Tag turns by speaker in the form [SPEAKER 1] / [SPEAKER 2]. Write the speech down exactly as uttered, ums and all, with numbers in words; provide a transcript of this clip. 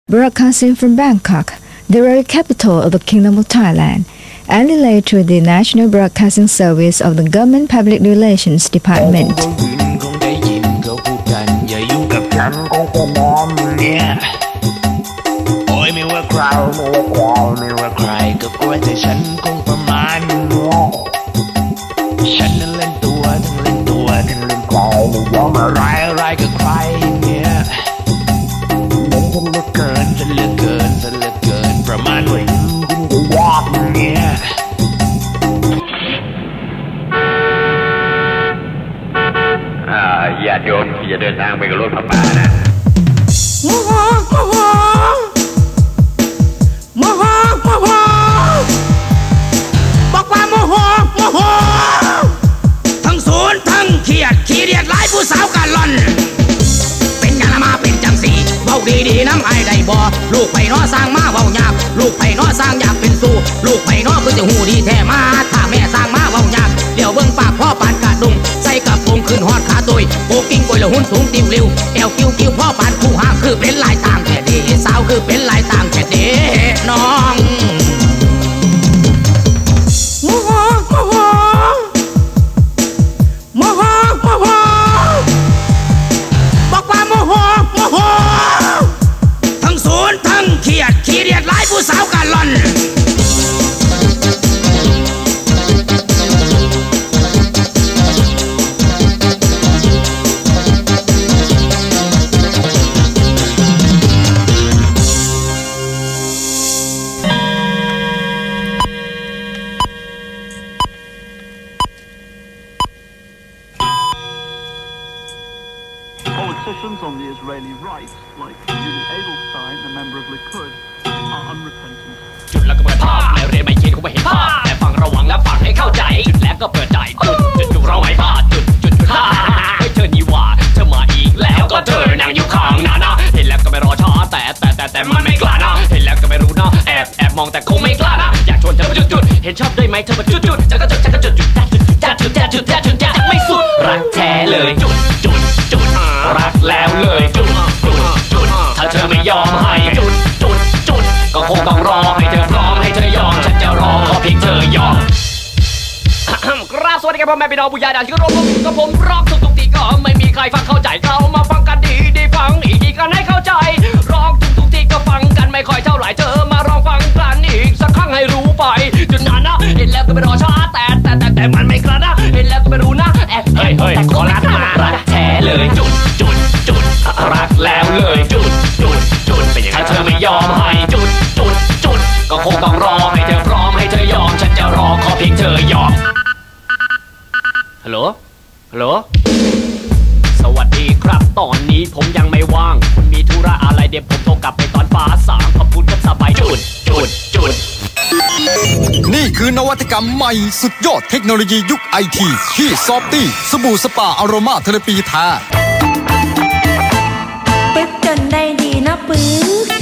[SPEAKER 1] Broadcasting from Bangkok, the very capital of the Kingdom of Thailand, and relayed through the National Broadcasting Service of the Government Public Relations Department.
[SPEAKER 2] อย่าโยมอย่าเดินทางไปกับรถพระป่านะ
[SPEAKER 3] โมโหโมโหโมโหโมโหบอกว่าโมโหโมโหทั้งศูนย์ทั้งเครียดขี้เดียดหลายผู้สาวกันล่อนเป็นยังละมาเป็นจังสีเบาดีดีน้ำไอได้บ่ลูกไผ่น้อสร้างมาเบายากลูกไผ่น้อสร้างอยากเป็นสู้ลูกไผ่น้อคือจะหูดีแท้มาถ้าแม่สร้างมาเบายากเดี๋ยวเบิ่งปากพ่อปานกาดดุงใส่กระโปรงขึ้นฮอดขาตุยโบกิ้งกวยละหุ่นสูงติวริวแอวกิ้วกิ้วพ่อปานคู่ห่างคือเป็นลายต่างแค่ดีสาวคือเป็นลายต่างแค่ดีน้องโมโหโมโหโมโหโมโหบอกว่าโมโหโมโหทั้งศูนย์ทั้งเครียดขี้เดียดหลายผู้สาวกันล่อน
[SPEAKER 4] Politicians on the Israeli right, like Yuli Edelstein, a member of Likud, are unrepentant.
[SPEAKER 5] จุดแล้วก็เปิดภาพไม่เรียนไม่คิดก็ไม่เห็นภาพแต่ฟังระวังและฟังให้เข้าใจจุดแล้วก็เปิดใจจุดจุดจุดเราไม่พลาดจุดจุดจุดฮ่าเฮ้ยเธอนี่ว่าเธอมาอีกแล้วก็เธอนั่งอยู่ข้างหน้านะเห็นแล้วก็ไม่รอช้าแต่แต่แต่แต่มันไม่กล้านะเห็นแล้วก็ไม่รู้นะแอบแอบมองแต่คงไม่กล้านะอยากชวนเธอมาจุดจุดเห็นชอบได้ไหมเธอมาจุดจุดจะก็จุดจะก็จุดจุดจะจุดจะจุดจะจุดจะไม่สุดรักแท้เลยจุดจุดจุดรักแล้วเลยจุดจุดจุดถ้าเธอไม่ยอมให้จุดจุดจุดก็คงต้องรอให้เธอพร้อมให้เธอยอมฉันจะรอขอเพียงเธอยอมกราบสวัสดีครับพ่อแม่พี่น้องผู้ใหญ่ด่านที่เคารพกับผมร้องทุกทุกทีก็ไม่มีใครฟังเข้าใจเรามาฟังกันดีดีฟังอีกทีกันให้เข้าใจร้องทุกทุกทีก็ฟังกันไม่ค่อยเท่าไหร่เธอมาลองฟังกันอีกสักครั้งให้รู้ไปจุดนั้นนะเห็นแล้วก็ไม่รอช้าแต่แต่แต่แต่มันไม่กล้านะเห็นแล้วก็ไม่รู้นะแอบเฮ้ยเฮ้ยขอรักมารักแท้เลยจุดจุดจุดรักแล้วเลยจุดจุดจุดถ้าเธอไม่ยอมให้จุดจุดจุดก็คงต้องรอให้เธอพร้อมให้เธอยอมฉันจะรอขอเพียงเธอยอมฮัลโหลฮัลโหลสวัสดีครับตอนนี้ผมยังไม่ว่างคุณมีธุระอะไรเดี๋ยวผมโทรกลับไปตอนฟ้าสางขอบคุณครับสบายจุดจุดจุด
[SPEAKER 6] นี่คือนวัตกรรมใหม่สุดยอดเทคโนโลยียุคไอทีที่ซอฟตี้สบู่สปาอโรมาเทเลปีแท้
[SPEAKER 7] ปึ๊กจนได้ดีนะปึ๊ก